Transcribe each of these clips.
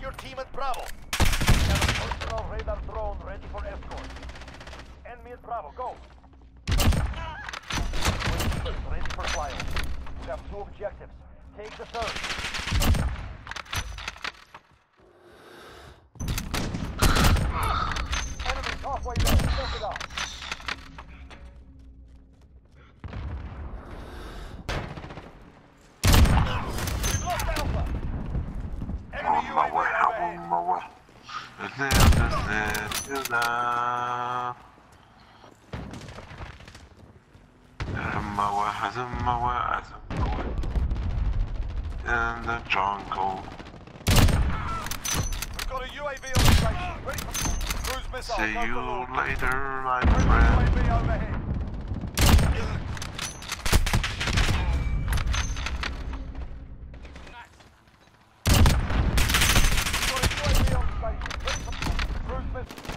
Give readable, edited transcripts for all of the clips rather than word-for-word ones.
your team at Bravo. We have a personal radar drone ready for escort. Enemy at Bravo, go. Ready for flyover. We have 2 objectives. Take the third. Enemy halfway there. Check it out. We've lost Alpha. Enemy UAV overhead. In the jungle. We've got a UAV on the station. Ready for cruise missile. See Go for you launch. later, my Friendly friend. UAV overhead. We've got a UAV on station. Ready for cruise missile.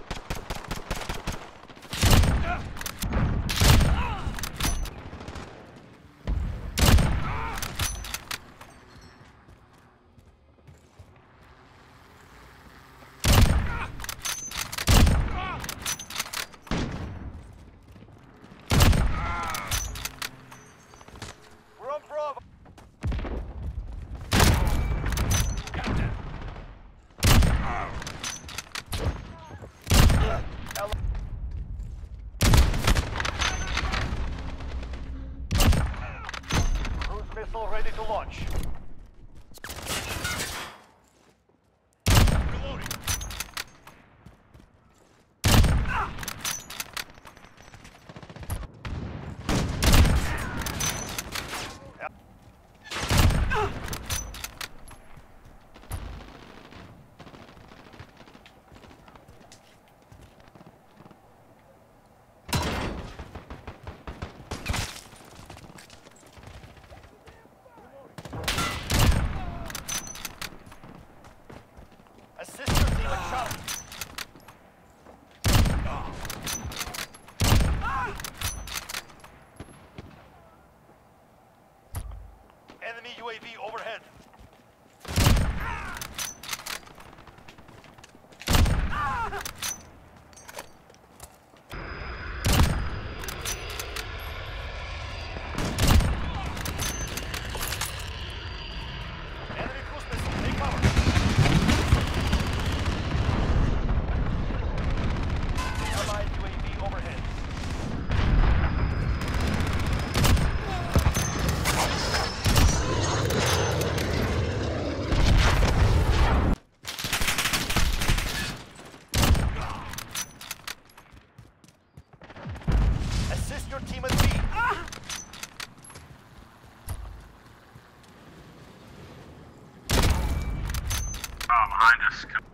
We're on Bravo. Cruise missile ready to launch. Reloading. Assist your team at Charlie. Enemy UAV overhead. Enemy cruise missile, take cover. Allied UAV overhead. Assist your team at B. Behind us.